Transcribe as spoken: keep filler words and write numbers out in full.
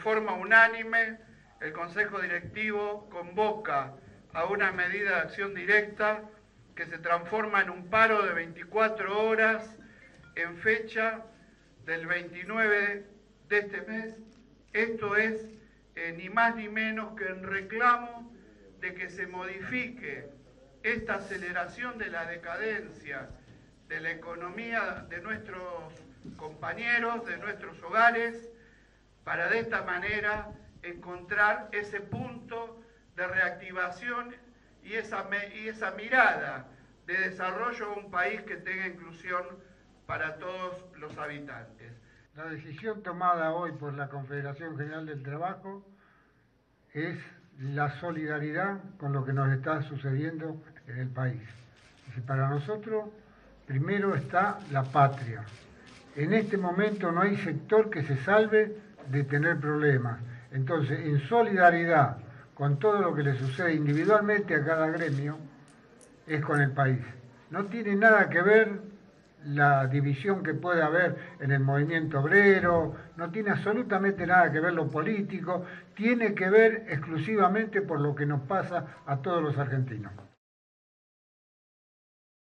forma unánime, el Consejo Directivo convoca a una medida de acción directa que se transforma en un paro de veinticuatro horas en fecha del veintinueve de este mes. Esto es eh, ni más ni menos que en reclamo de que se modifique esta aceleración de la decadencia de la economía de nuestros compañeros, de nuestros hogares, para de esta manera encontrar ese punto de reactivación y esa, y esa mirada de desarrollo de un país que tenga inclusión para todos los habitantes. La decisión tomada hoy por la Confederación General del Trabajo es la solidaridad con lo que nos está sucediendo en el país. Y para nosotros, primero está la patria. En este momento no hay sector que se salve de tener problemas. Entonces, en solidaridad con todo lo que le sucede individualmente a cada gremio, es con el país. No tiene nada que ver la división que puede haber en el movimiento obrero, no tiene absolutamente nada que ver lo político, tiene que ver exclusivamente por lo que nos pasa a todos los argentinos.